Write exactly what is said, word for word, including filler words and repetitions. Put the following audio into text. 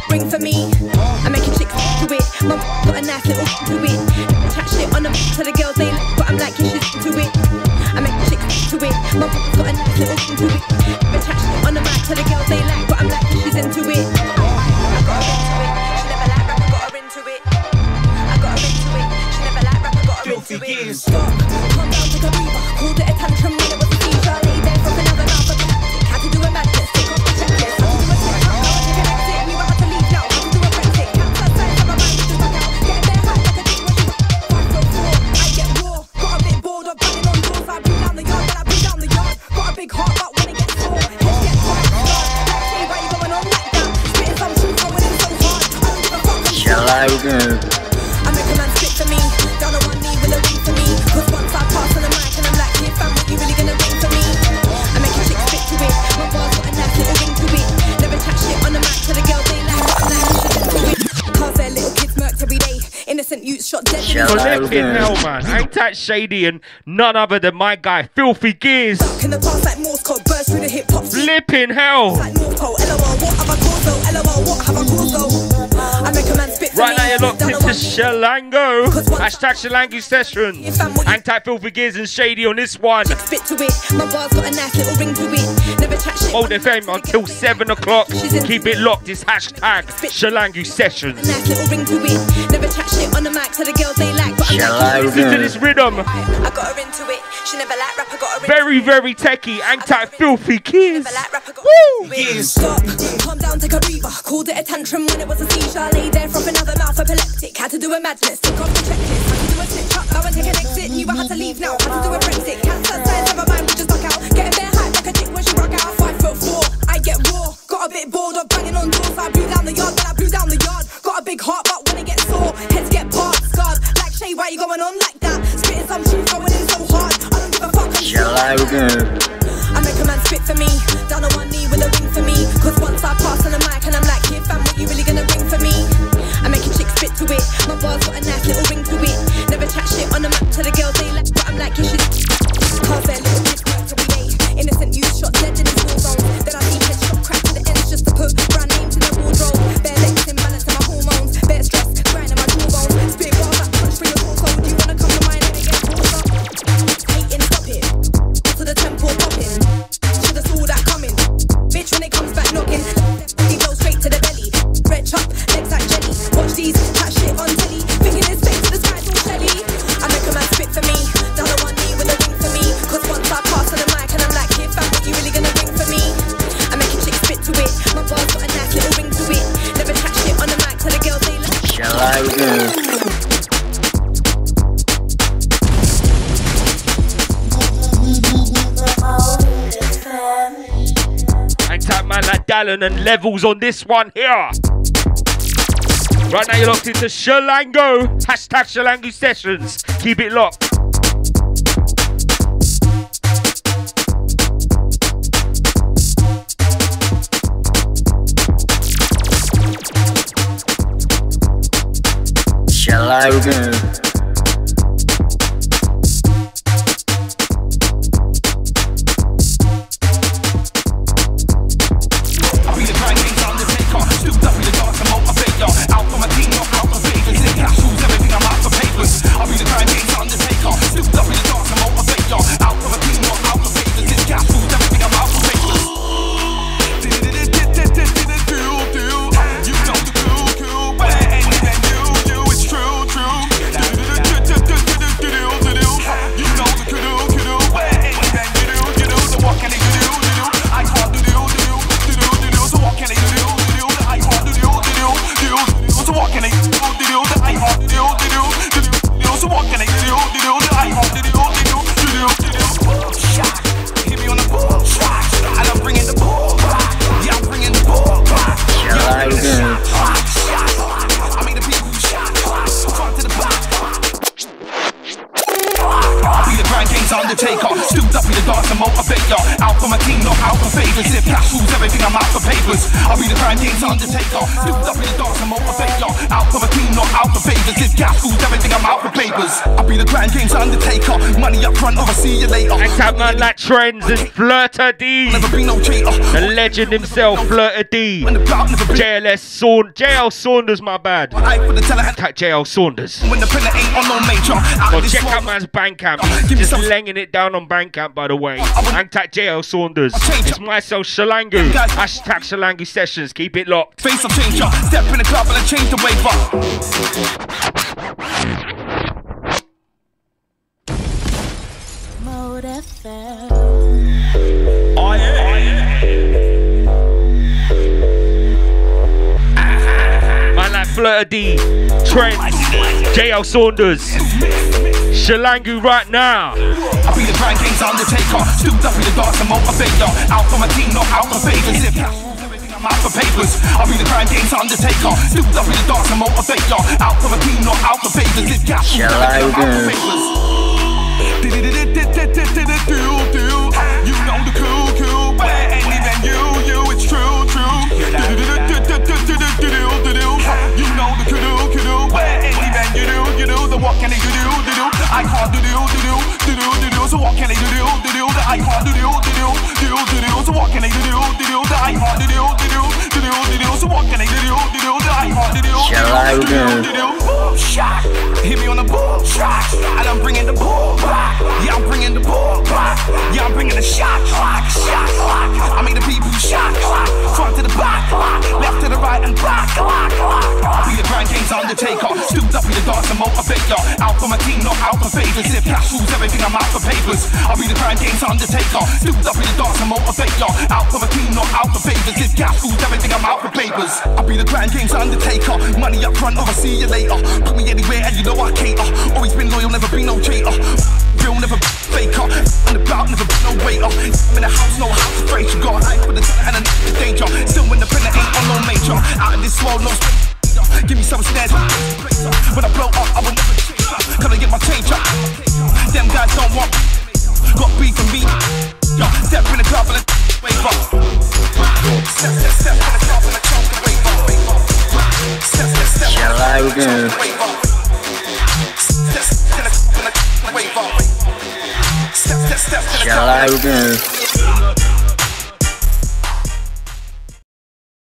ring for me. I'm making chicks to it. Mum got a nice little to it. Chat shit on them to the girls they like, but I'm like she's to it. I'm making chicks to it. Mum got a nice little to it. Chat shit on the mic to the girls they like, but I'm like she's into it. I got her into it. She never like rap, I got her into it. I got her into it. She never like rap, I got her into it. Stop, calm down, take a breather. Called it a tantrum when it was a seizure. Lay there from another mouth of plastic. Had to do a madness, take off the checklist. Had to do a check up, now I take an exit. We were had to leave now, had to do a Brexit. Can't side from my mind, just back out. Getting there high like a dick when she was five foot four. I get raw, got a bit bored of banging on doors. I blew down the yard, then I blew down the yard. Got a big heart, but when it gets sore, heads get quite hard. Like, hey, why you going on like that? Spitting some truth, going in so hard. I don't give a fuck. Shall I go? I make a man spit for me, down on one knee with a ring for me. Cause once I pass on the mic and I'm like, yeah fam, what you really gonna ring for me? I make a chick spit to it, my bars got a nice little ring to it. Never chat shit on the mic to the girls they like, but I'm like, she's into it. Cause their little kids murked every day, innocent youths shot dead. Flipping hell, man, ain't that shady and none other than my guy, Filthy Gears. In the past like Morse code, burst through the hip hop. Flipping hell. Like North Pole, L O L, what have I caused though? L O L, what have I caused though? I make a man spit for Right me. now you're locked into Shilangu. Hashtag Shilangu Sessions. Hang tight, Filthy Gears and Shady on this one. Spit to it, my bars got a nice little ring to it. Never chat shit. Hold F M until seven o'clock. Keep it locked. It's hashtag Shilangu Sessions. Nice little ring to it. Never chat shit on the mic to the girls they like, but I'm like, listen to this rhythm. I got her into it. She never like rap, I got her very, very techie. Hang tight, Filthy Gears. Woo! Stop, calm down, take a breather. Called it a tantrum when it was a seizure. Lay there from another mouth epileptic. Had to do a madness, took off the checklist. Had to do a switch up, now I take an exit. Knew I had to leave now, had to do a Brexit. Cancer signs of my mind, we just stuck out. Getting bare hype like a dick when she rock out. Five foot four, I get raw. Got a bit bored of banging on doors. I blew down the yard, then I blew down the yard. Got a big heart, but when it gets sore, heads get parted, scarred. Like Shay, why you going on like that? Spitting some truth, going in so hard. I don't give a fuck. Shall I go? I make a man spit for me, down on one knee with a ring for me. Cause once I pass on the mic and I'm like, yeah fam, what you really gonna ring for me? I make a chick spit to it, my bars got a nice little ring to it. Never chat shit on the map to the girls they like, but I'm like, yeah shit. Cause their little kids work every day. Innocent youth shot dead in his war zone. Then I see headshot crack to the ends just to put brand names in the wardrobe. Bare legs imbalance in my hormones, bare stress, grind in my jawbones. Spit bars that punch for your torso. Do you wanna come to mine and get caught up? Hating, stop it. To the temple popping. Should've saw that coming. Bitch, when it comes back knocking, he goes straight to the belly. Red chop, legs like jelly. Watch these, that shit on telly. Thinking his face to the sky's all shelly. I make a man spit for me, down on one knee with a ring for me. Cause once I pass on the mic and I'm like, yeah fam, what you really gonna ring for me? I make a chick spit to it, my bars got a nice little ring to it. Never chat shit on the mic to the girls they like. Shall I go? Hang tight, man, like Dallen and Levlz on this one here. Right now you're locked into Shilangu. Hashtag Shilangu Sessions. Keep it locked. Shall I go? favors. If cash rules everything, I'm out for papers. I'll be the crime game's Undertaker. Stooped up in the dance and motivate y'all. Out for a team, not out for favors. If cash rules everything, I'm out for papers. I'll be the crime game's Undertaker. Money up front, or I'll see you later. I tap man like Trends and Flirta D. Never be no traitor. The legend himself, Flirta D. J L S Saunders. J L Saunders, my bad. Tap J L Saunders. When the printer ain't on no major. Well, check out man's Bandcamp. Just laying it down on Bandcamp, by the way. And tap J L Saunders. It's myself, Shilangu. Hashtag Shilangu Sessions. Keep it locked. Face of changer. Step in the club and I change the wave up. Mode F M. Oh yeah. Oh, yeah. Man like Flirta D, Trent, J L Saunders, Shilangu right now. I'll be the grand game's Undertaker. Stooped up in the dark to motivate y'all. Out for my team, not out for favors. If I'm out for papers, I'll be the grand game's Undertaker. Stooped up in the dark to motivate y'all. Out for my team, not out for favors. If cash rules everything, I'm out for papers. You know the cool, cool, but ain't even you, you, it's true, true. You know the cool, cool, but ain't even you do, you do. The what can they do, do, do? I can't do, do, do, do, do, do. So what can they do, do, do, do? I can't do, do, do, do, do, do. So what can they do, do, do, do? I can't do, do, do, do, do, do. So what can they do, do, do, do? I can't do, do, do, do, do. Boom shot, hit me on the boom shot, and I'm bringing the ball back. Yeah, I'm bringing the ball back. Yeah, I'm bringing the shot clock, shot clock. I make the people shot clock. Front to the back clock, left to the right and back clock. I'll be the grand game's Undertaker. Stooped up in the dark to motivate y'all. Out for my team, not out for favors. If cash rules everything, I'm out for papers. I'll be the grand game's Undertaker. Stooped up in the dark to motivate y'all. Out for my team, not out for favors. If cash rules everything, I'm out for papers. I'll be the grand game's Undertaker. Money up front, or I'll see you later. Put me anywhere and you know I cater. Always been loyal, never be no traitor. Real, never be faker. On the bout, never be no waiter. In the house, no house to break. You got an eye for the time and a n***a danger. Still when the printer ain't on no major. Out of this world, no space. Give me some snares. When I blow up, I will never change up. Can I get my change up? Them guys don't want. Got beef for me. Step in the club and a wave up. Step, step, step in the club and a chunk and wave up. Step, step, step in the club and a chunk and wave up. Step, step in the club and a wave up. Step, step, step in the club and a